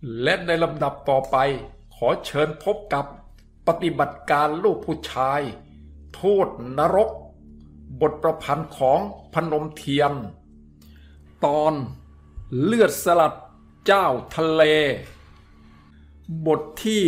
และในลำดับต่อไปขอเชิญพบกับปฏิบัติการลูกผู้ชายโทษนรกบทประพันธ์ของพนมเทียนตอนเลือดสลัดเจ้าทะเลบทที่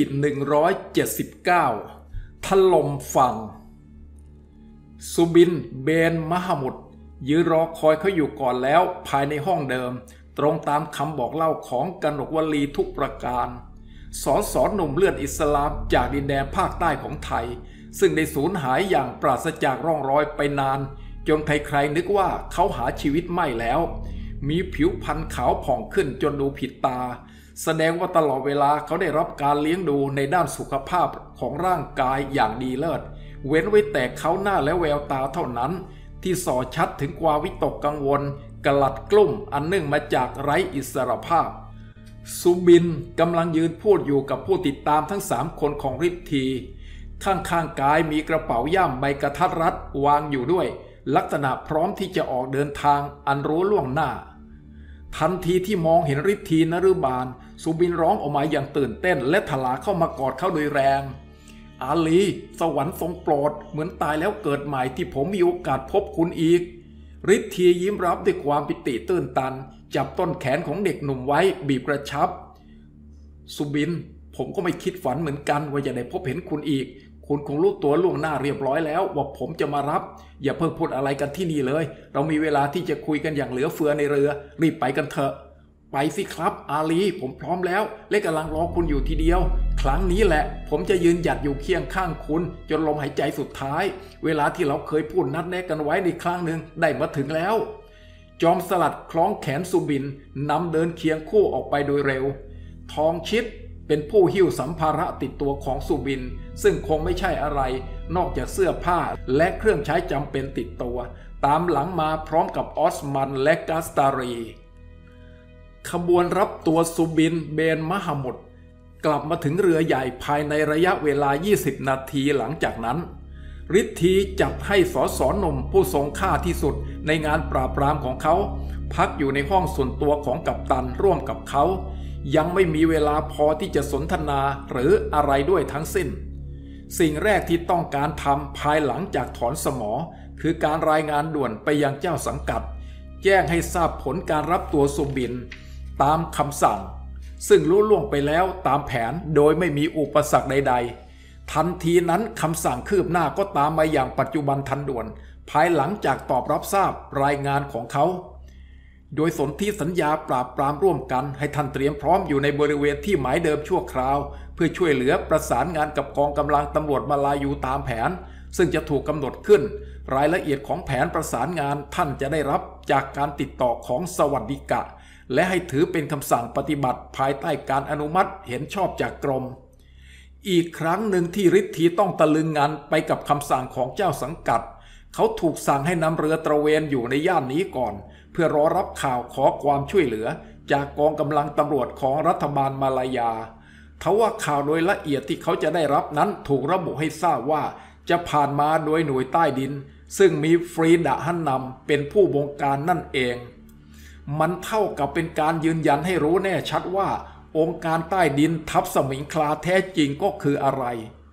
179ถล่มฝั่งสุบินเบนมหมุดยืนรอคอยเขาอยู่ก่อนแล้วภายในห้องเดิมตรงตามคำบอกเล่าของกนกวลีทุกประการสอนหนุ่มเลือดอิสลามจากดินแดนภาคใต้ของไทยซึ่งได้สูญหายอย่างปราศจากร่องรอยไปนานจนใครๆนึกว่าเขาหาชีวิตไม่แล้วมีผิวพรรณขาวผ่องขึ้นจนดูผิดตาแสดงว่าตลอดเวลาเขาได้รับการเลี้ยงดูในด้านสุขภาพของร่างกายอย่างดีเลิศเว้นไว้แต่เขาหน้าและแววตาเท่านั้นที่ส่อชัดถึงความวิตกกังวลกลัดกลุ้มอันเนื่องมาจากไร้อิสรภาพสุบินกำลังยืนพูดอยู่กับผู้ติดตามทั้ง3คนของฤทธีข้างๆกายมีกระเป๋าย่ามใบกระทัดรัดวางอยู่ด้วยลักษณะพร้อมที่จะออกเดินทางอันรู้ล่วงหน้าทันทีที่มองเห็นฤทธีนฤบาลสุบินร้องออกมาอย่างตื่นเต้นและถลาเข้ามากอดเขาโดยแรงอาลีสวรรค์ทรงโปรดเหมือนตายแล้วเกิดใหม่ที่ผมมีโอกาสพบคุณอีกฤทธียิ้มรับด้วยความปิติตื้นตันจับต้นแขนของเด็กหนุ่มไว้บีบกระชับสุบินผมก็ไม่คิดฝันเหมือนกันว่าจะได้พบเห็นคุณอีกคุณคงรู้ตัวล่วงหน้าเรียบร้อยแล้วว่าผมจะมารับอย่าเพิ่งพูดอะไรกันที่นี่เลยเรามีเวลาที่จะคุยกันอย่างเหลือเฟือในเรือรีบไปกันเถอะไปสิครับอาลีผมพร้อมแล้วและกำลังรอคุณอยู่ทีเดียวครั้งนี้แหละผมจะยืนหยัดอยู่เคียงข้างคุณจนลมหายใจสุดท้ายเวลาที่เราเคยพูดนัดแนะกันไว้ในครั้งหนึ่งได้มาถึงแล้วจอมสลัดคล้องแขนสุบินนำเดินเคียงคู่ออกไปโดยเร็วทองชิดเป็นผู้หิ้วสัมภาระติดตัวของสุบินซึ่งคงไม่ใช่อะไรนอกจากเสื้อผ้าและเครื่องใช้จำเป็นติดตัวตามหลังมาพร้อมกับออสมันและกัสตารีขบวนรับตัวสุบินเบนมหมุดกลับมาถึงเรือใหญ่ภายในระยะเวลา20นาทีหลังจากนั้นฤทธีจัดให้สหนุ่มผู้ทรงค่าที่สุดในงานปราบปรามของเขาพักอยู่ในห้องส่วนตัวของกัปตันร่วมกับเขายังไม่มีเวลาพอที่จะสนทนาหรืออะไรด้วยทั้งสิ้นสิ่งแรกที่ต้องการทำภายหลังจากถอนสมอคือการรายงานด่วนไปยังเจ้าสังกัดแจ้งให้ทราบผลการรับตัวสุบินตามคำสั่งซึ่งรู้ล่วงไปแล้วตามแผนโดยไม่มีอุปสรรคใดๆทันทีนั้นคำสั่งคืบหน้าก็ตามมาอย่างปัจจุบันทันด่วนภายหลังจากตอบรับทราบรายงานของเขาโดยสนธิสัญญาปราบปรามร่วมกันให้ท่านเตรียมพร้อมอยู่ในบริเวณที่หมายเดิมชั่วคราวเพื่อช่วยเหลือประสานงานกับกองกำลังตำรวจมาลายูตามแผนซึ่งจะถูกกำหนดขึ้นรายละเอียดของแผนประสานงานท่านจะได้รับจากการติดต่อของสวัสดิกะและให้ถือเป็นคำสั่งปฏิบัติภายใต้การอนุมัติเห็นชอบจากกรมอีกครั้งหนึ่งที่ฤทธีต้องตะลึงงันไปกับคำสั่งของเจ้าสังกัดเขาถูกสั่งให้นำเรือตระเวนอยู่ในย่านนี้ก่อนเพื่อรอรับข่าวขอความช่วยเหลือจากกองกำลังตำรวจของรัฐบาลมาลายาทว่าข่าวโดยละเอียดที่เขาจะได้รับนั้นถูกระบุให้ทราบว่าจะผ่านมาโดยหน่วยใต้ดินซึ่งมีฟรีดะฮันนำเป็นผู้บงการนั่นเองมันเท่ากับเป็นการยืนยันให้รู้แน่ชัดว่าองค์การใต้ดินทัพสมิงคลาแท้จริงก็คืออะไร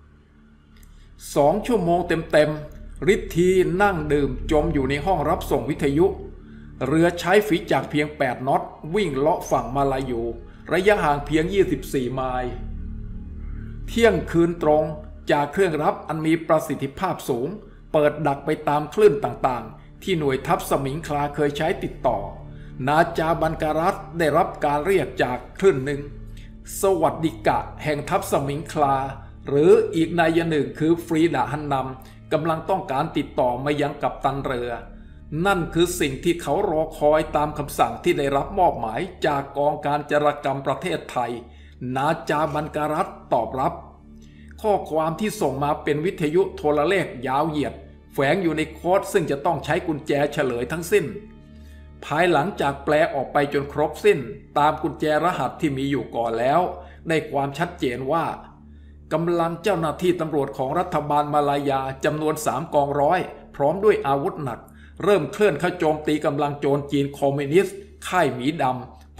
2 ชั่วโมงเต็มฤทธีนั่งดื่มจมอยู่ในห้องรับส่งวิทยุเรือใช้ฝีจักรเพียง8น็อตวิ่งเลาะฝั่งมาลายูระยะห่างเพียง24ไมล์เที่ยงคืนตรงจากเครื่องรับอันมีประสิทธิภาพสูงเปิดดักไปตามคลื่นต่างๆที่หน่วยทัพสมิงคลาเคยใช้ติดต่อนาจาบันการัตได้รับการเรียกจากคลื่นหนึ่งสวัสดิกะแห่งทัพสมิงคลาหรืออีกนัยหนึ่งคือฟรีดาฮันนำกำลังต้องการติดต่อมายังกัปตันเรือนั่นคือสิ่งที่เขารอคอยตามคำสั่งที่ได้รับมอบหมายจากกองการจารกรรมประเทศไทยนาจาบันการัตตอบรับข้อความที่ส่งมาเป็นวิทยุโทรเลขยาวเหยียดแฝงอยู่ในโค้ดซึ่งจะต้องใช้กุญแจเฉลยทั้งสิ้นภายหลังจากแปลออกไปจนครบสิ้นตามกุญแจรหัสที่มีอยู่ก่อนแล้วได้ความชัดเจนว่ากำลังเจ้าหน้าที่ตำรวจของรัฐบาลมาลายาจำนวน3 กองร้อยพร้อมด้วยอาวุธหนักเริ่มเคลื่อนเข้าโจมตีกำลังโจรจีนคอมมิวนิสต์ค่ายหมีดำ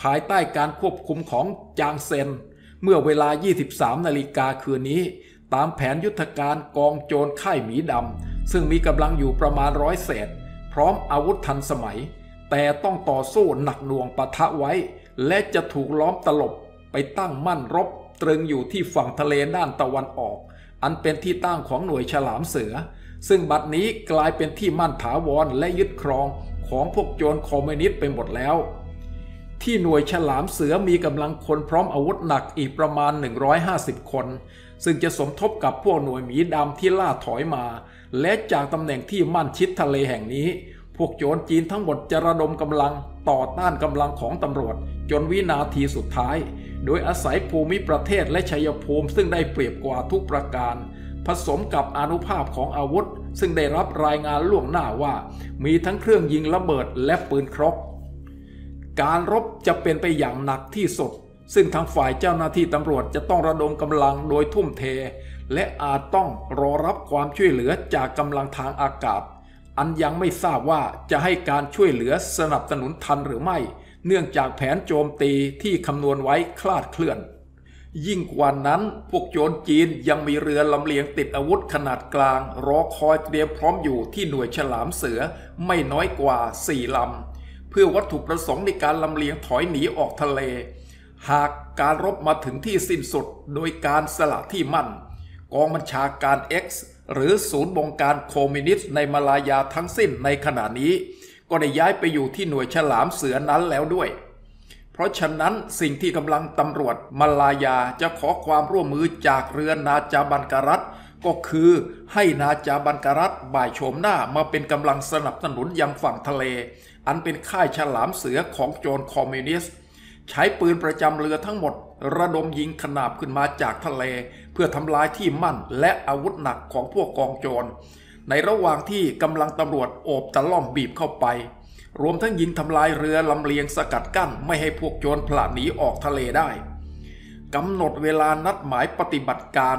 ภายใต้การควบคุมของจางเซนเมื่อเวลา 23 นาฬิกาคืนนี้ตามแผนยุทธการกองโจรค่ายหมีดำซึ่งมีกำลังอยู่ประมาณ100 เศษพร้อมอาวุธทันสมัยแต่ต้องต่อสู้หนักหน่วงปะทะไว้และจะถูกล้อมตลบไปตั้งมั่นรบตรึงอยู่ที่ฝั่งทะเลด้านตะวันออกอันเป็นที่ตั้งของหน่วยฉลามเสือซึ่งบัดนี้กลายเป็นที่มั่นถาวรและยึดครองของพวกโจรคอมมิวนิสต์ไปหมดแล้วที่หน่วยฉลามเสือมีกำลังคนพร้อมอาวุธหนักอีกประมาณ150 คนซึ่งจะสมทบกับพวกหน่วยหมีดำที่ล่าถอยมาและจากตำแหน่งที่มั่นชิดทะเลแห่งนี้พวกโจรจีนทั้งหมดจะระดมกำลังต่อต้านกำลังของตำรวจจนวินาทีสุดท้ายโดยอาศัยภูมิประเทศและชัยภูมิซึ่งได้เปรียบกว่าทุกประการผสมกับอานุภาพของอาวุธซึ่งได้รับรายงานล่วงหน้าว่ามีทั้งเครื่องยิงระเบิดและปืนครกการรบจะเป็นไปอย่างหนักที่สุดซึ่งทางฝ่ายเจ้าหน้าที่ตำรวจจะต้องระดมกำลังโดยทุ่มเทและอาจต้องรอรับความช่วยเหลือจากกำลังทางอากาศอันยังไม่ทราบว่าจะให้การช่วยเหลือสนับสนุนทันหรือไม่เนื่องจากแผนโจมตีที่คำนวณไว้คลาดเคลื่อนยิ่งกว่านั้นพวกโจรจีนยังมีเรือลำเลียงติดอาวุธขนาดกลางรอคอยเตรียมพร้อมอยู่ที่หน่วยฉลามเสือไม่น้อยกว่า4 ลำเพื่อวัตถุประสงค์ในการลำเลียงถอยหนีออกทะเลหากการรบมาถึงที่สิ้นสุดโดยการสละที่มั่นกองบัญชาการ X หรือศูนย์บงการคอมมิวนิสต์ในมาลายาทั้งสิ้นในขณะนี้ก็ได้ย้ายไปอยู่ที่หน่วยฉลามเสือนั้นแล้วด้วยเพราะฉะนั้นสิ่งที่กำลังตำรวจมาลายาจะขอความร่วมมือจากเรือนาจาบันการัตก็คือให้นาจาบันการัตบ่ายโฉมหน้ามาเป็นกำลังสนับสนุนยังฝั่งทะเลอันเป็นค่ายฉลามเสือของโจรคอมมิวนิสต์ใช้ปืนประจำเรือทั้งหมดระดมยิงขนาบขึ้นมาจากทะเลเพื่อทำลายที่มั่นและอาวุธหนักของพวกกองโจรในระหว่างที่กำลังตำรวจโอบตะล่อมบีบเข้าไปรวมทั้งยิงทำลายเรือลำเลียงสกัดกั้นไม่ให้พวกโจรผละหนีออกทะเลได้กำหนดเวลานัดหมายปฏิบัติการ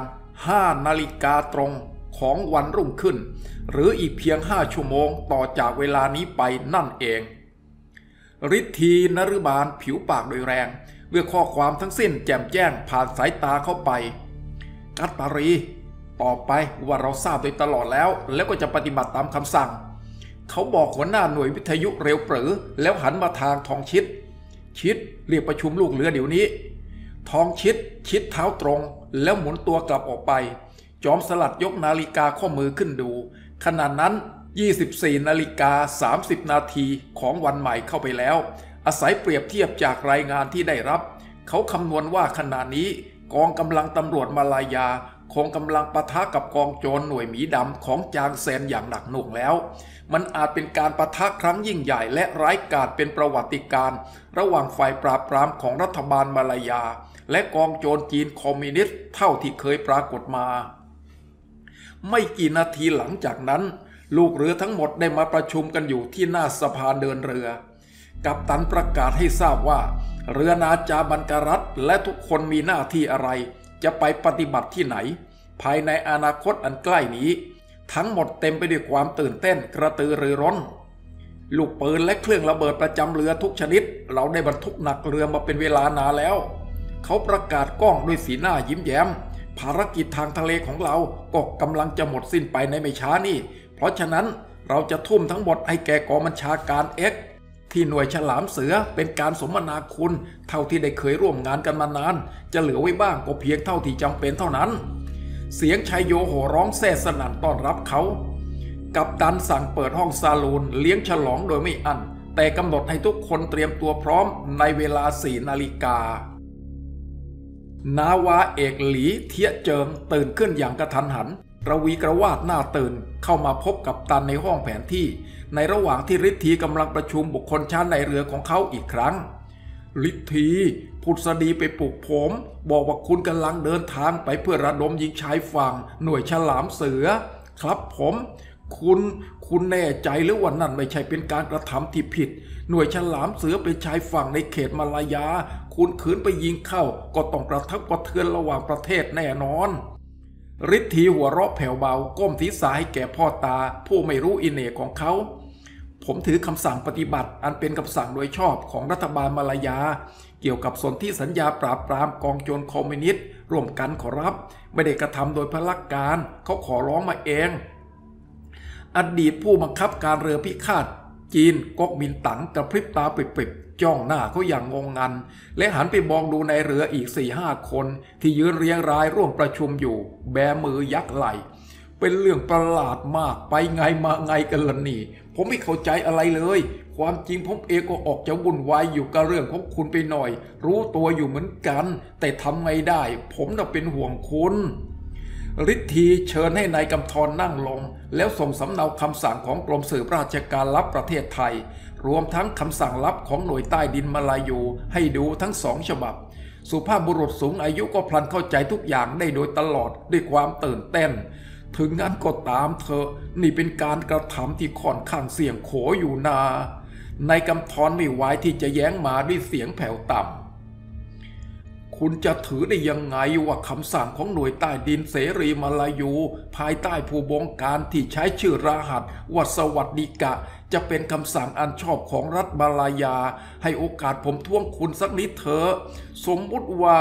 5 นาฬิกาตรงของวันรุ่งขึ้นหรืออีกเพียง5 ชั่วโมงต่อจากเวลานี้ไปนั่นเองฤทธีนฤบาลผิวปากโดยแรงเมื่อข้อความทั้งสิ้นแจ่มแจ้งผ่านสายตาเข้าไปกัตตารีต่อไปว่าเราทราบโดยตลอดแล้วก็จะปฏิบัติตามคำสั่งเขาบอกหัวหน้าหน่วยวิทยุเร็วปรือแล้วหันมาทางทองชิดเรียกประชุมลูกเรือเดี๋ยวนี้ทองชิดเท้าตรงแล้วหมุนตัวกลับออกไปจอมสลัดยกนาฬิกาข้อมือขึ้นดูขณะนั้น24:30 นาทีของวันใหม่เข้าไปแล้วอาศัยเปรียบเทียบจากรายงานที่ได้รับเขาคำนวณว่าขณะนี้กองกำลังตำรวจมาลายาคงกำลังปะทะกับกองโจรหน่วยหมีดำของจางเซนอย่างหนักหน่วงแล้วมันอาจเป็นการปะทะครั้งยิ่งใหญ่และร้ายกาจเป็นประวัติการณ์ระหว่างฝ่ายปราบปรามของรัฐบาลมาลายาและกองโจรจีนคอมมิวนิสต์เท่าที่เคยปรากฏมาไม่กี่นาทีหลังจากนั้นลูกเรือทั้งหมดได้มาประชุมกันอยู่ที่หน้าสะพานเดินเรือกัปตันประกาศให้ทราบว่าเรือนาจาบันการัตและทุกคนมีหน้าที่อะไรจะไปปฏิบัติที่ไหนภายในอนาคตอันใกล้นี้ทั้งหมดเต็มไปด้วยความตื่นเต้นกระตือรือร้นลูกปืนและเครื่องระเบิดประจำเรือทุกชนิดเราได้บรรทุกหนักเรือมาเป็นเวลานานแล้วเขาประกาศก้องด้วยสีหน้ายิ้มแย้มภารกิจทางทะเลของเราก็กำลังจะหมดสิ้นไปในไม่ช้านี่เพราะฉะนั้นเราจะทุ่มทั้งหมดให้แก่กองบัญชาการ X ที่หน่วยฉลามเสือเป็นการสมนาคุณเท่าที่ได้เคยร่วมงานกันมานานจะเหลือไว้บ้างก็เพียงเท่าที่จำเป็นเท่านั้นเสียงชายโยโห่ร้องแซ่สนั่นต้อนรับเขากัปตันสั่งเปิดห้องซาลูนเลี้ยงฉลองโดยไม่อั้นแต่กำหนดให้ทุกคนเตรียมตัวพร้อมในเวลา4 นาฬิกานาวาเอกหลีเทียเจิงตื่นขึ้นอย่างกระทันหันกระวีกระวาดหน้าตื่นเข้ามาพบกัปตันในห้องแผนที่ในระหว่างที่ฤทธีกำลังประชุมบุคคลชั้นในเรือของเขาอีกครั้งฤทธีพุทธดีไปปลุกผมบอกว่าคุณกำลังเดินทางไปเพื่อระดมยิงชายฝั่งหน่วยฉลามเสือครับผมคุณแน่ใจหรือว่านั่นไม่ใช่เป็นการกระทำที่ผิดหน่วยฉลามเสือเป็นชายฝั่งในเขตมาลายาคุณขืนไปยิงเข้าก็ต้องกระทบกระเทือนระหว่างประเทศแน่นอนฤทธีหัวเราะแผ่วเบาก้มศีรษะให้แก่พ่อตาผู้ไม่รู้อิเหน่ของเขาผมถือคำสั่งปฏิบัติอันเป็นคำสั่งโดยชอบของรัฐบาลมาลายาเกี่ยวกับสนธิสัญญาปราบปรามกองโจรคอมมิวนิสต์ร่วมกันขอรับไม่ได้กระทำโดยพลการเขาขอร้องมาเองอดีตผู้บังคับการเรือพิฆาตจีนก๊กมินตั๋งกระพริบตาปิบๆจ้องหน้าเขาอย่างงงงันและหันไปมองดูในเรืออีก 4-5 คนที่ยืนเรียงรายร่วมประชุมอยู่แบมือยักไหล่เป็นเรื่องประหลาดมากไปไงมาไงกันล่ะนี่ผมไม่เข้าใจอะไรเลยความจริงผมเองก็ออกจะวุ่นวายอยู่กับเรื่องของคุณไปหน่อยรู้ตัวอยู่เหมือนกันแต่ทำไงได้ผมน่ะเป็นห่วงคุณฤทธีเชิญให้นายกำธรนั่งลงแล้วส่งสำเนาคำสั่งของกรมสืบราชการลับประเทศไทยรวมทั้งคำสั่งลับของหน่วยใต้ดินมาลายูให้ดูทั้ง2 ฉบับสุภาพบุรุษสูงอายุก็พลันเข้าใจทุกอย่างได้โดยตลอดด้วยความตื่นเต้นถึงงั้นก็ตามเถอะนี่เป็นการกระทำที่ค่อนข้างเสี่ยงโขอยู่นานายกำธรไม่ไหวที่จะแย้งมาด้วยเสียงแผ่วต่ำคุณจะถือได้ยังไงว่าคำสั่งของหน่วยใต้ดินเสรีมาลายูภายใต้ผู้บงการที่ใช้ชื่อรหัสว่าสวัสดิกะจะเป็นคำสั่งอันชอบของรัฐมาลายาให้โอกาสผมท้วงคุณสักนิดเถอะสมมุติว่า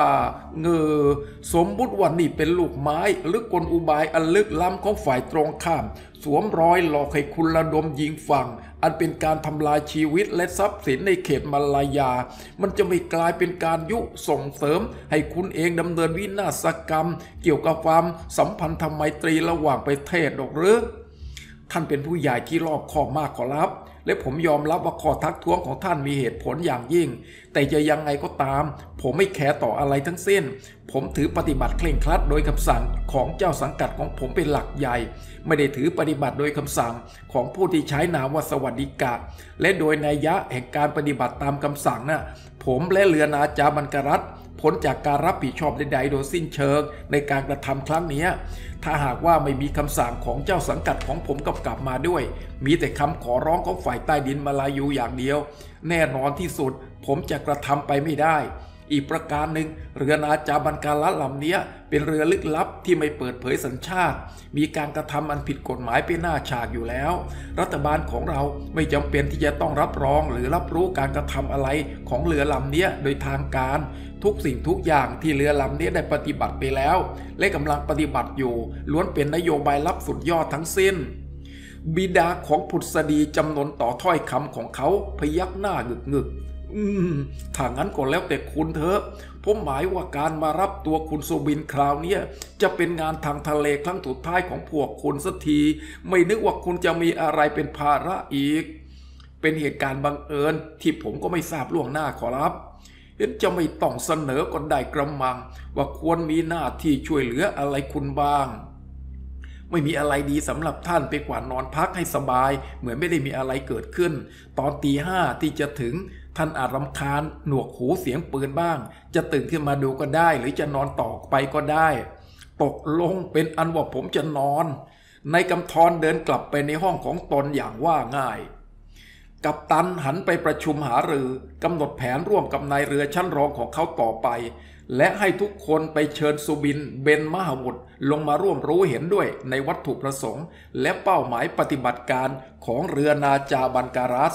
นี่เป็นลูกไม้หรือกลอุบายอันลึกล้ำของฝ่ายตรงข้ามสวมรอยหลอกให้คุณระดมยิงฝั่งอันเป็นการทำลายชีวิตและทรัพย์สินในเขตมาลายามันจะไม่กลายเป็นการยุส่งเสริมให้คุณเองดำเนินวินาศกรรมเกี่ยวกับความสัมพันธไมตรีระหว่างประเทศหรอกหรือท่านเป็นผู้ใหญ่ที่รอบคอบมากขอรับและผมยอมรับว่าข้อทักท้วงของท่านมีเหตุผลอย่างยิ่งแต่จะยังไงก็ตามผมไม่แคร์ต่ออะไรทั้งสิ้นผมถือปฏิบัติเคร่งครัดโดยคำสั่งของเจ้าสังกัดของผมเป็นหลักใหญ่ไม่ได้ถือปฏิบัติโดยคำสั่งของผู้ที่ใช้นามว่าสวัสดิกะและโดยนัยยะแห่งการปฏิบัติตามคำสั่งน่ะผมและเรือนาจาบันกรัตพ้นจากการรับผิดชอบใดๆโดยสิ้นเชิงในการกระทำครั้งนี้ถ้าหากว่าไม่มีคำสั่งของเจ้าสังกัดของผมกำกับมาด้วยมีแต่คำขอร้องของฝ่ายใต้ดินมาลายูอย่างเดียวแน่นอนที่สุดผมจะกระทำไปไม่ได้อีกประการหนึ่งเรือนาจาบันการัตลำนี้เป็นเรือลึกลับที่ไม่เปิดเผยสัญชาติมีการกระทำอันผิดกฎหมายเป็นหน้าฉากอยู่แล้วรัฐบาลของเราไม่จำเป็นที่จะต้องรับรองหรือรับรู้การกระทำอะไรของเรือลำนี้โดยทางการทุกสิ่งทุกอย่างที่เรือลำนี้ได้ปฏิบัติไปแล้วและกำลังปฏิบัติอยู่ล้วนเป็นนโยบายลับสุดยอดทั้งสิ้นบิดาของผุดสดีจำนนต่อถ้อยคำของเขาพยักหน้างึกถ้างั้นก็แล้วแต่คุณเถอะผมหมายว่าการมารับตัวคุณสุบินคราวนี้จะเป็นงานทางทะเลครั้งสุดท้ายของพวกคุณสักทีไม่นึกว่าคุณจะมีอะไรเป็นภาระอีกเป็นเหตุการณ์บังเอิญที่ผมก็ไม่ทราบล่วงหน้าขอรับเห็นจะไม่ต้องเสนอก็ได้กระมังว่าควรมีหน้าที่ช่วยเหลืออะไรคุณบ้างไม่มีอะไรดีสำหรับท่านไปกว่านอนพักให้สบายเหมือนไม่ได้มีอะไรเกิดขึ้นตอนตี 5ที่จะถึงท่านอาจรำคาญหนวกหูเสียงปืนบ้างจะตื่นขึ้นมาดูก็ได้หรือจะนอนต่อไปก็ได้ตกลงเป็นอันว่าผมจะนอนนายกำธรเดินกลับไปในห้องของตนอย่างว่าง่ายกัปตันหันไปประชุมหารือกำหนดแผนร่วมกับนายเรือชั้นรองของเขาต่อไปและให้ทุกคนไปเชิญสุบินเบนมหามุดลงมาร่วมรู้เห็นด้วยในวัตถุประสงค์และเป้าหมายปฏิบัติการของเรือนาจาบันการัส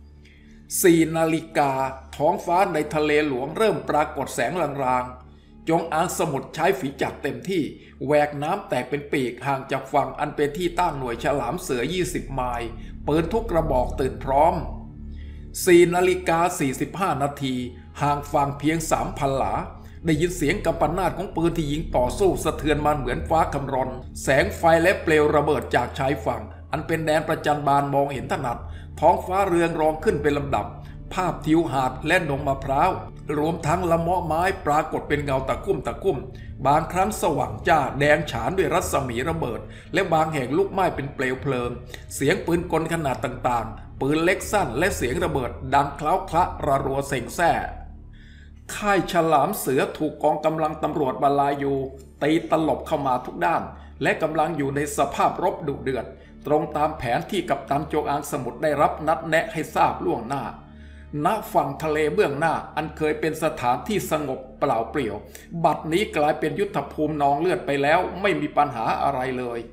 4 นาฬิกาท้องฟ้าในทะเลหลวงเริ่มปรากฏแสงลางๆจงอางสมุทรใช้ฝีจักรเต็มที่แหวกน้ำแตกเป็นปีกห่างจากฝั่งอันเป็นที่ตั้งหน่วยฉลามเสือ20 ไมล์ปืนทุกกระบอกตื่นพร้อม4 นาฬิกา 45 นาทีห่างฝั่งเพียง 3,000 หลาได้ยินเสียงกำปนาตของปืนที่ยิงต่อสู้สะเทือนมาเหมือนฟ้าคำรนแสงไฟและเปลวระเบิดจากชายฝั่งอันเป็นแดนประจันบานมองเห็นถนัดท้องฟ้าเรืองรองขึ้นเป็นลำดับภาพทิวหาดและดงมะพร้าวรวมทั้งละเมาะไม้ปรากฏเป็นเงาตะคุ่มบางครั้งสว่างจ้าแดงฉานด้วยรัศมีระเบิดและบางแห่งลุกไหม้เป็นเปลวเพลิงเสียงปืนกลขนาดต่างๆปืนเล็กสั้นและเสียงระเบิดดังเคล้าคละระรัวเซ็งแซ่ค่ายฉลามเสือถูกกองกำลังตำรวจมาลายูตีตลบเข้ามาทุกด้านและกำลังอยู่ในสภาพรบดุเดือดตรงตามแผนที่กัปตันโจอางสมุทรได้รับนัดแนะให้ทราบล่วงหน้าณฝั่งทะเลเบื้องหน้าอันเคยเป็นสถานที่สงบเปล่าเปลี่ยวบัดนี้กลายเป็นยุทธภูมินองเลือดไปแล้วไม่มีปัญหาอะไรเลย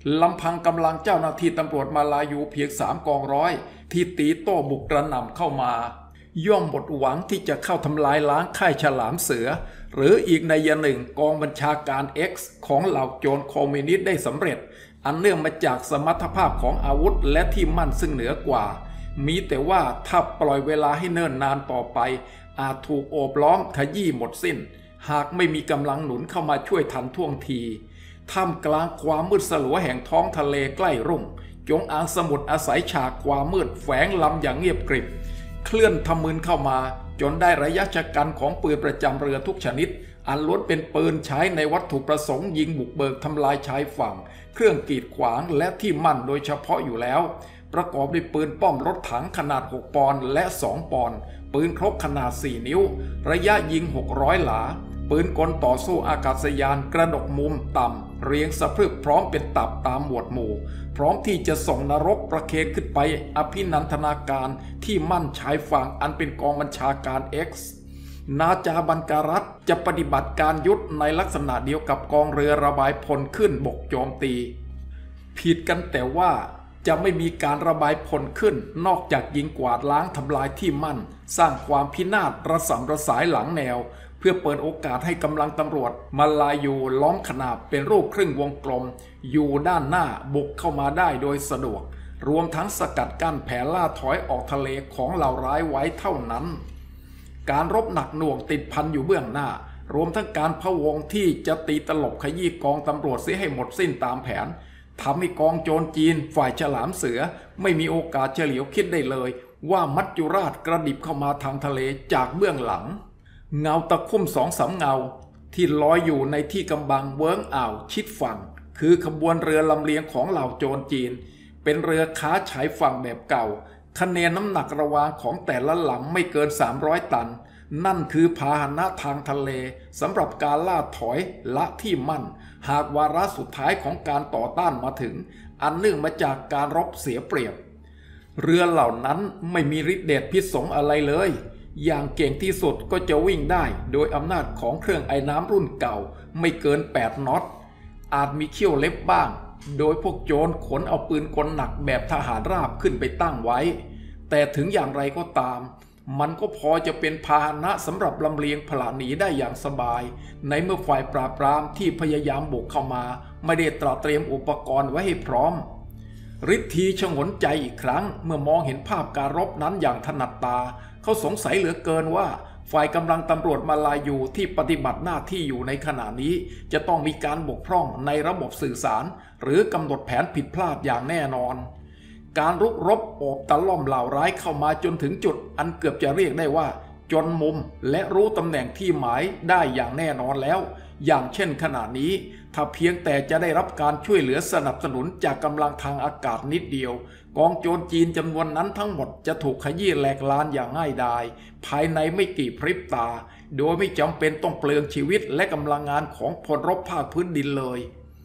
ลำพังกำลังเจ้าหน้าที่ตำรวจมาลายูเพียง3 กองร้อยที่ตีโต้บุกกระหน่ำเข้ามาย่อมหมดหวังที่จะเข้าทำลายล้างค่ายฉลามเสือหรืออีกนัยหนึ่งกองบัญชาการ X ของเหล่าโจรคอมมิวนิสต์ได้สำเร็จอันเนื่องมาจากสมรรถภาพของอาวุธและที่มั่นซึ่งเหนือกว่ามีแต่ว่าถ้าปล่อยเวลาให้เนิ่นนานต่อไปอาจถูกโอบล้อมขยี้หมดสิ้นหากไม่มีกำลังหนุนเข้ามาช่วยทันท่วงทีท่ามกลางความมืดสลัวแห่งท้องทะเลใกล้รุ่งจงอางสมุทรอาศัยฉากความมืดแฝงลำอย่างเงียบกริบเคลื่อนทำมืนเข้ามาจนได้ระยะชะกันของปืนประจำเรือทุกชนิดอันล้วนเป็นปืนใช้ในวัตถุประสงค์ยิงบุกเบิกทำลายชายฝั่งเครื่องกีดขวางและที่มั่นโดยเฉพาะอยู่แล้วประกอบด้วยปืนป้อมรถถังขนาด6 ปอนด์และ2 ปอนด์ปืนครบขนาด4 นิ้วระยะยิง600 หลาปืนกลต่อสู้อากาศยานกระดกมุมต่ำเรียงสะพรึกพร้อมเป็นตับตามหมวดหมู่พร้อมที่จะส่งนรกประเคนขึ้นไปอภินันทนาการที่มั่นชายฝั่งอันเป็นกองบัญชาการ X นาจาบันการัฐจะปฏิบัติการยุทธในลักษณะเดียวกับกองเรือระบายพลขึ้นบกโจมตีผิดกันแต่ว่าจะไม่มีการระบายพลขึ้นนอกจากยิงกวาดล้างทำลายที่มั่นสร้างความพินาศระสำระสายหลังแนวเพื่อเปิดโอกาสให้กำลังตำรวจมาลายูล้อมขนาบเป็นรูปครึ่งวงกลมอยู่ด้านหน้าบุกเข้ามาได้โดยสะดวกรวมทั้งสกัดกั้นแผนล่าถอยออกทะเลของเหล่าร้ายไว้เท่านั้นการรบหนักหน่วงติดพันอยู่เบื้องหน้ารวมทั้งการพะวงที่จะตีตลบขยี้กองตำรวจเสียให้หมดสิ้นตามแผนทำให้กองโจรจีนฝ่ายฉลามเสือไม่มีโอกาสเฉลียวคิดได้เลยว่ามัจจุราชกระดิบเข้ามาทางทะเลจากเบื้องหลังเงาตะคุ่ม2-3 เงาที่ลอยอยู่ในที่กำบังเวิ้งอ่าวชิดฝั่งคือขบวนเรือลำเลียงของเหล่าโจรจีนเป็นเรือค้าฉายฝั่งแบบเก่าคะแนนน้ำหนักระวางของแต่ละลำไม่เกิน300 ตันนั่นคือพาหนะทางทะเลสำหรับการล่าถอยละที่มั่นหากวาระสุดท้ายของการต่อต้านมาถึงอันเนื่องมาจากการรบเสียเปรียบเรือเหล่านั้นไม่มีฤทธิ์เดชพิสงอะไรเลยอย่างเก่งที่สุดก็จะวิ่งได้โดยอำนาจของเครื่องไอ้น้ำรุ่นเก่าไม่เกิน8 น็อตอาจมีเขี้ยวเล็บบ้างโดยพวกโจรขนเอาปืนกลหนักแบบทหารราบขึ้นไปตั้งไว้แต่ถึงอย่างไรก็ตามมันก็พอจะเป็นพาหนะสำหรับลำเลียงพลาหนีได้อย่างสบายในเมื่อฝ่ายปราบปรามที่พยายามบุกเข้ามาไม่ได้ตระเตรียมอุปกรณ์ไว้ให้พร้อมฤทธีฉงนใจอีกครั้งเมื่อมองเห็นภาพการรบนั้นอย่างถนัดตาเขาสงสัยเหลือเกินว่าฝ่ายกำลังตำรวจมาลายูที่ปฏิบัติหน้าที่อยู่ในขณะนี้จะต้องมีการบกพร่องในระบบสื่อสารหรือกำหนดแผนผิดพลาดอย่างแน่นอนการรุกรบโอบตะล่อมเหล่าร้ายเข้ามาจนถึงจุดอันเกือบจะเรียกได้ว่าจนมุมและรู้ตำแหน่งที่หมายได้อย่างแน่นอนแล้วอย่างเช่นขณะนี้ถ้าเพียงแต่จะได้รับการช่วยเหลือสนับสนุนจากกำลังทางอากาศนิดเดียวกองโจรจีนจำนวนนั้นทั้งหมดจะถูกขยี้แหลกลานอย่างง่ายดายภายในไม่กี่พริบตาโดยไม่จำเป็นต้องเปลืองชีวิตและกำลังงานของพลรบภาคพื้นดินเลย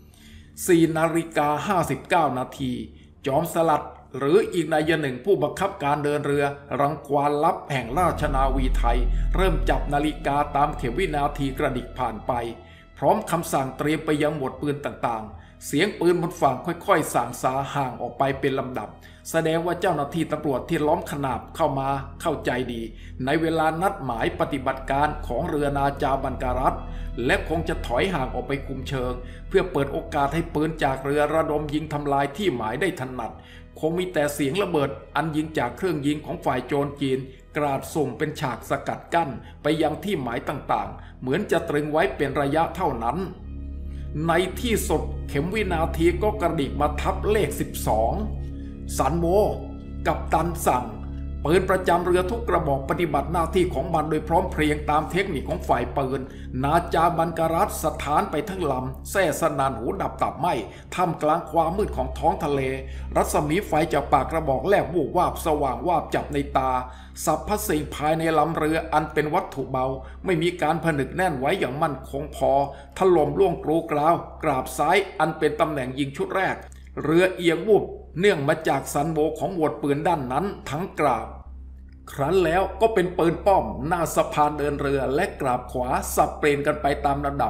4:59 นาทีจอมสลัดหรืออีกนายหนึ่งผู้บังคับการเดินเรือรังควานลับแห่งราชนาวีไทยเริ่มจับนาฬิกาตามเข็มวินาทีกระดิกผ่านไปพร้อมคำสั่งเตรียมไปยังหมวดปืนต่างๆเสียงปืนบนฝั่งค่อยๆส่างสาห่างออกไปเป็นลำดับแสดงว่าเจ้าหน้าที่ตำรวจที่ล้อมขนาบเข้ามาเข้าใจดีในเวลานัดหมายปฏิบัติการของเรือนาจาบันการัฐและคงจะถอยห่างออกไปคุมเชิงเพื่อเปิดโอกาสให้ปืนจากเรือระดมยิงทำลายที่หมายได้ถนัดคงมีแต่เสียงระเบิดอันยิงจากเครื่องยิงของฝ่ายโจรจีนกราดส่งเป็นฉากสกัดกั้นไปยังที่หมายต่างๆเหมือนจะตรึงไว้เป็นระยะเท่านั้นในที่สุดเข็มวินาทีก็กระดิกมาทับเลข12สันโวกัปตันสั่งปืนประจำเรือทุกกระบอกปฏิบัติหน้าที่ของมันโดยพร้อมเพรียงตามเทคนิคของฝ่ายปืนนาจาบันการัฐสถานไปทั้งลำแส่สนานหูดับตับไหม้ท่ามกลางความมืดของท้องทะเลรัศมีไฟจากปากกระบอกแลบวูบวาบสว่างวาบจับในตาสรรพสิ่งภายในลำเรืออันเป็นวัตถุเบาไม่มีการผนึกแน่นไว้อย่างมั่นคงพอถล่มล่วงกรูกราวกราบซ้ายอันเป็นตำแหน่งยิงชุดแรกเรือเอียงวูบเนื่องมาจากสันโวของหมวดปืนด้านนั้นทั้งกราบครั้นแล้วก็เป็นปืนป้อมหน้าสะพานเดินเรือและกราบขวาสับเปลี่ยนกันไปตามระดับ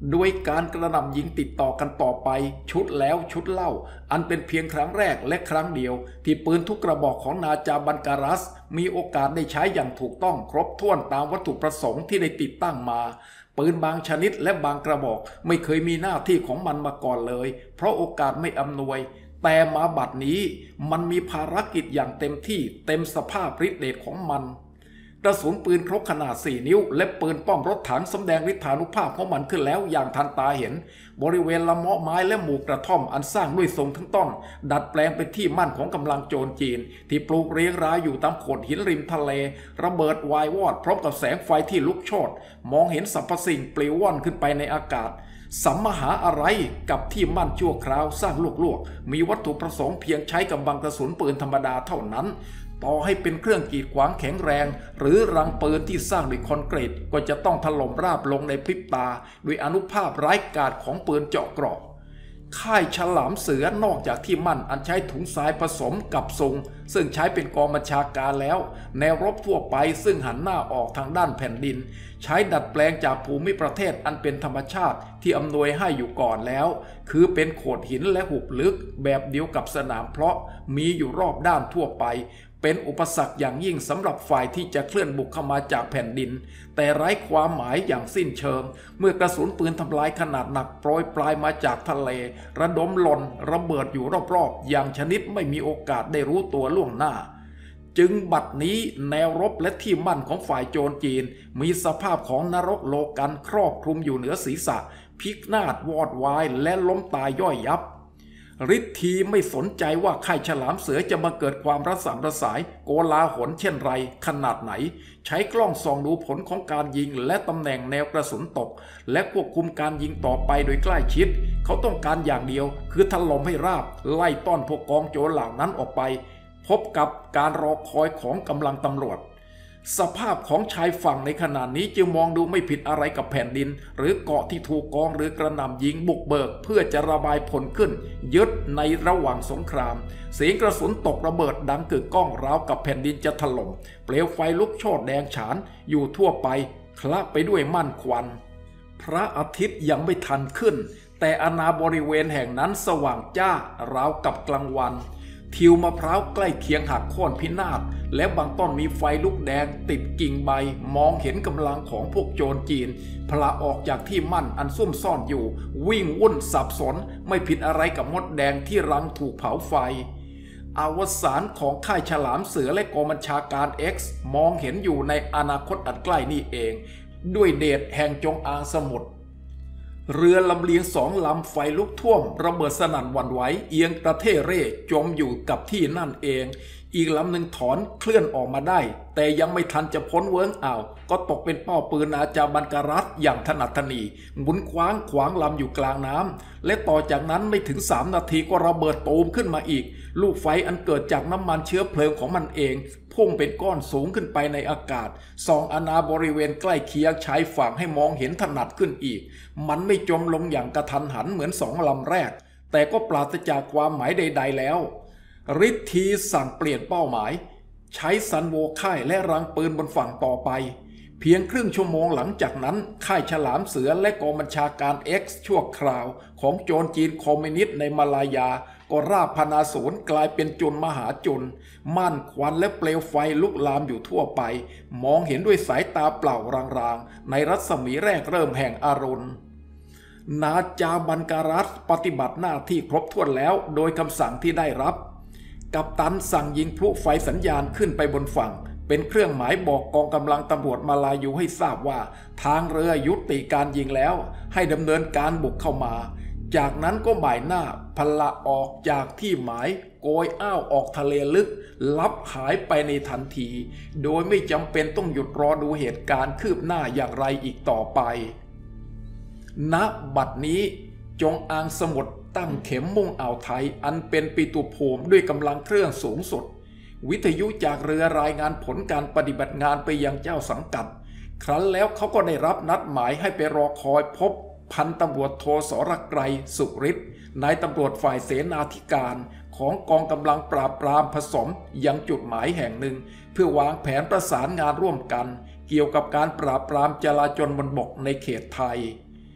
โดยการกระหน่ำยิงติดต่อกันต่อไปชุดแล้วชุดเล่าอันเป็นเพียงครั้งแรกและครั้งเดียวที่ปืนทุกกระบอกของนาจาบันการัสมีโอกาสได้ใช้อย่างถูกต้องครบถ้วนตามวัตถุประสงค์ที่ได้ติดตั้งมาปืนบางชนิดและบางกระบอกไม่เคยมีหน้าที่ของมันมาก่อนเลยเพราะโอกาสไม่อำนวยแต่มาบัดนี้มันมีภารกิจอย่างเต็มที่เต็มสภาพฤทธิ์เดชของมันกระสุนปืนครบขนาด4 นิ้วและปืนป้อมรถถังสำแดงฤทธานุภาพของมันขึ้นแล้วอย่างทันตาเห็นบริเวณละเมาะไม้และหมู่กระท่อมอันสร้างด้วยทรงทั้งต้นดัดแปลงเป็นที่มั่นของกำลังโจรจีนที่ปลูกเรียงรายอยู่ตามโขดหินริมทะเลระเบิดวายวอดพร้อมกับแสงไฟที่ลุกโชนมองเห็นสรรพสิ่งปลิวว่อนขึ้นไปในอากาศสัมมหาอะไรกับที่มั่นชั่วคราวสร้างลวกๆมีวัตถุประสงค์เพียงใช้กำบังกระสุนปืนธรรมดาเท่านั้นต่อให้เป็นเครื่องกีดขวางแข็งแรงหรือรังปืนที่สร้างด้วยคอนกรีตก็จะต้องถล่มราบลงในพริบตาด้วยอานุภาพร้ายกาจของปืนเจาะเกราะค่ายฉลามเสือนอกจากที่มั่นอันใช้ถุงทรายผสมกับซุงซึ่งใช้เป็นกองบัญชาการแล้วแนวรบทั่วไปซึ่งหันหน้าออกทางด้านแผ่นดินใช้ดัดแปลงจากภูมิประเทศอันเป็นธรรมชาติที่อำนวยให้อยู่ก่อนแล้วคือเป็นโขดหินและหุบลึกแบบเดียวกับสนามเพาะมีอยู่รอบด้านทั่วไปเป็นอุปสรรคอย่างยิ่งสำหรับฝ่ายที่จะเคลื่อนบุกเข้ามาจากแผ่นดินแต่ไร้ความหมายอย่างสิ้นเชิงเมื่อกระสุนปืนทำลายขนาดหนักโปรยปลายมาจากทะเลระดมหล่นระเบิดอยู่รอบๆอย่างชนิดไม่มีโอกาสได้รู้ตัวล่วงหน้าจึงบัดนี้แนวรบและที่มั่นของฝ่ายโจรจีนมีสภาพของนรกโลกันครอบคลุมอยู่เหนือศีรษะพินาศวอดวายและล้มตายย่อยยับฤทธีไม่สนใจว่าค่ายฉลามเสือจะมาเกิดความระสำระสายโกลาหลเช่นไรขนาดไหนใช้กล้องส่องดูผลของการยิงและตำแหน่งแนวกระสุนตกและควบคุมการยิงต่อไปโดยใกล้ชิดเขาต้องการอย่างเดียวคือถล่มให้ราบไล่ต้อนพวกกองโจรเหล่านั้นออกไปพบกับการรอคอยของกำลังตำรวจสภาพของชายฝั่งในขณะนี้จึงมองดูไม่ผิดอะไรกับแผ่นดินหรือเกาะที่ถูกกองหรือกระหน่ำยิงบุกเบิกเพื่อจะระบายผลขึ้นยึดในระหว่างสงครามเสียงกระสุนตกระเบิดดังกึกก้องราวกับแผ่นดินจะถล่มเปลวไฟลุกโชนแดงฉานอยู่ทั่วไปคละไปด้วยม่านควันพระอาทิตย์ยังไม่ทันขึ้นแต่อาณาบริเวณแห่งนั้นสว่างจ้าราวกับกลางวันทิวมะพร้าวใกล้เคียงหักโค่นพินาศและบางต้นมีไฟลุกแดงติดกิ่งใบมองเห็นกำลังของพวกโจรจีนพละออกจากที่มั่นอันซุ่มซ่อนอยู่วิ่งวุ่นสับสนไม่ผิดอะไรกับมดแดงที่รังถูกเผาไฟอวสานของค่ายฉลามเสือและกองบัญชาการ X มองเห็นอยู่ในอนาคตอันใกล้นี้เองด้วยเดชแห่งจงอางสมุทรเรือลำเลียง2 ลำไฟลุกท่วมระเบิดสนั่นหวั่นไหวเอียงกระเทเร่จมอยู่กับที่นั่นเองอีกลำหนึ่งถอนเคลื่อนออกมาได้แต่ยังไม่ทันจะพ้นเวิ้งอ่าวก็ตกเป็นเป้าปืนอาจาบันการัสอย่างถนัดถนีหมุนขวางลำอยู่กลางน้ำและต่อจากนั้นไม่ถึง3 นาทีก็ระเบิดตูมขึ้นมาอีกลูกไฟอันเกิดจากน้ำมันเชื้อเพลิงของมันเองพุ่งเป็นก้อนสูงขึ้นไปในอากาศส่องอาณาบริเวณใกล้เคียงชายฝั่งให้มองเห็นถนัดขึ้นอีกมันไม่จมลงอย่างกระทันหันเหมือน2 ลำแรกแต่ก็ปราศจากความหมายใดๆแล้วฤทธีสั่งเปลี่ยนเป้าหมายใช้ซันโวค่ายและรังปืนบนฝั่งต่อไปเพียงครึ่งชั่วโมงหลังจากนั้นค่ายฉลามเสือและกองบัญชาการ X ชั่วคราวของโจรจีนคอมมิวนิสต์ในมาลายาก็ราบพนาศูนย์กลายเป็นจุลมหาจุลม่านควันและเปลวไฟลุกลามอยู่ทั่วไปมองเห็นด้วยสายตาเปล่ารางๆในรัศมีแรกเริ่มแห่งอรุณนาจาบันการัสปฏิบัติหน้าที่ครบถ้วนแล้วโดยคำสั่งที่ได้รับกัปตันสั่งยิงพลุไฟสัญญาณขึ้นไปบนฝั่งเป็นเครื่องหมายบอกกองกำลังตำรวจมาลายูให้ทราบว่าทางเรือยุติการยิงแล้วให้ดำเนินการบุกเข้ามาจากนั้นก็บ่ายหน้าพละออกจากที่หมายโกยอ้าวออกทะเลลึกลับหายไปในทันทีโดยไม่จำเป็นต้องหยุดรอดูเหตุการณ์คืบหน้าอย่างไรอีกต่อไปณบัดนี้จงอางสมุทรตั้งเข็มมุ่งอ่าวไทยอันเป็นปิตุภูมิด้วยกำลังเครื่องสูงสุดวิทยุจากเรือรายงานผลการปฏิบัติงานไปยังเจ้าสังกัดครั้นแล้วเขาก็ได้รับนัดหมายให้ไปรอคอยพบพันตำรวจโทสรไกรสุฤทธิ์นายตำรวจฝ่ายเสนาธิการของกองกำลังปราบปรามผสมยังจุดหมายแห่งหนึ่งเพื่อวางแผนประสานงานร่วมกันเกี่ยวกับการปราบปรามจลาจลบนบกในเขตไทย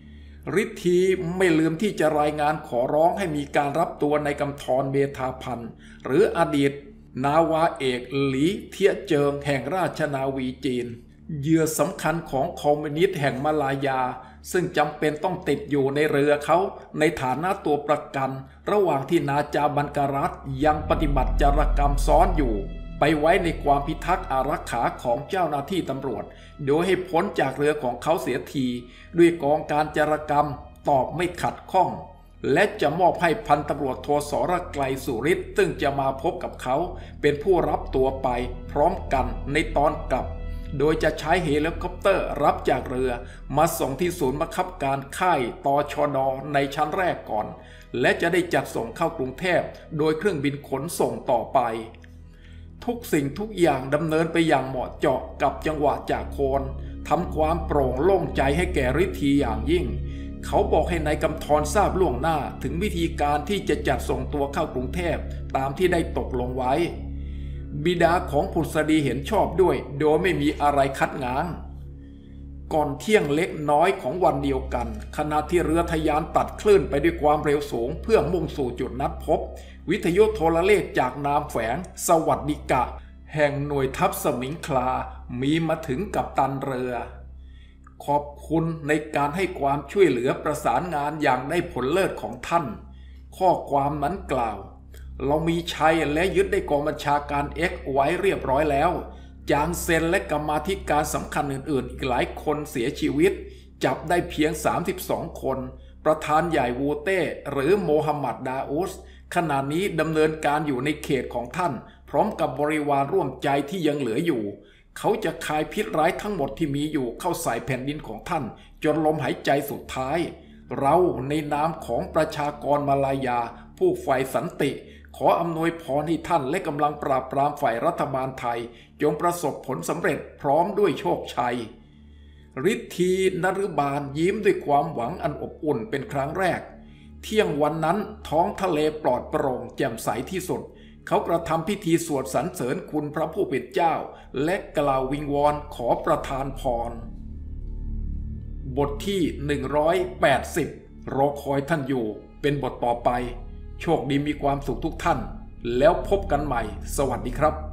ฤทธีไม่ลืมที่จะรายงานขอร้องให้มีการรับตัวในกำธรเบธาพันธ์หรืออดีตนาวาเอกหลีเทียเจิงแห่งราชนาวีจีนเหยื่อสำคัญของคอมมิวนิสต์แห่งมาลายาซึ่งจำเป็นต้องติดอยู่ในเรือเขาในฐานะตัวประกันระหว่างที่นาจาบันการัตยังปฏิบัติจารกรรมซ้อนอยู่ไปไว้ในความพิทักษ์อารักขาของเจ้าหน้าที่ตำรวจโดยให้พ้นจากเรือของเขาเสียทีด้วยกองการจารกรรมตอบไม่ขัดข้องและจะมอบให้พันตำรวจโทสรไกลสุริศซึ่งจะมาพบกับเขาเป็นผู้รับตัวไปพร้อมกันในตอนกลับโดยจะใช้เฮลิคอปเตอร์รับจากเรือมาส่งที่ศูนย์บังคับการค่ายตชด.ในชั้นแรกก่อนและจะได้จัดส่งเข้ากรุงเทพโดยเครื่องบินขนส่งต่อไปทุกสิ่งทุกอย่างดำเนินไปอย่างเหมาะเจาะกับจังหวะจากโคนทำความโปร่งโล่งใจให้แก่ฤทธีอย่างยิ่งเขาบอกให้นายกำธรทราบล่วงหน้าถึงวิธีการที่จะจัดส่งตัวเข้ากรุงเทพตามที่ได้ตกลงไว้บิดาของผุษดีเห็นชอบด้วยโดยไม่มีอะไรคัดง้างก่อนเที่ยงเล็กน้อยของวันเดียวกันขณะที่เรือทะยานตัดคลื่นไปด้วยความเร็วสูงเพื่อมุ่งสู่จุดนัดพบวิทยุโทรเลขจากนามแฝงสวัสดิกะแห่งหน่วยทัพสมิงคลามีมาถึงกัปตันเรือขอบคุณในการให้ความช่วยเหลือประสานงานอย่างได้ผลเลิศของท่านข้อความนั้นกล่าวเรามีชัยและยึดได้กองบัญชาการ X ไว้เรียบร้อยแล้วจางเซนและกรรมาธิการสำคัญอื่นๆอีกหลายคนเสียชีวิตจับได้เพียง32คนประธานใหญ่วูเต้หรือโมฮัมหมัดดาอุสขณะนี้ดำเนินการอยู่ในเขตของท่านพร้อมกับบริวารร่วมใจที่ยังเหลืออยู่เขาจะคายพิษร้ายทั้งหมดที่มีอยู่เข้าใส่แผ่นดินของท่านจนลมหายใจสุดท้ายเราในนามของประชากรมาลายาผู้ใฝ่สันติขออำนวยพรให้ท่านและกำลังปราบปรามฝ่ายรัฐบาลไทยจงประสบผลสำเร็จพร้อมด้วยโชคชัยฤทธีนฤบาลยิ้มด้วยความหวังอันอบอุ่นเป็นครั้งแรกเที่ยงวันนั้นท้องทะเลปลอดโปร่งแจ่มใสที่สุดเขากระทำพิธีสวดสรรเสริญคุณพระผู้เป็นเจ้าและกล่าววิงวอนขอประทานพรบทที่180รอคอยท่านอยู่เป็นบทต่อไปโชคดีมีความสุขทุกท่านแล้วพบกันใหม่สวัสดีครับ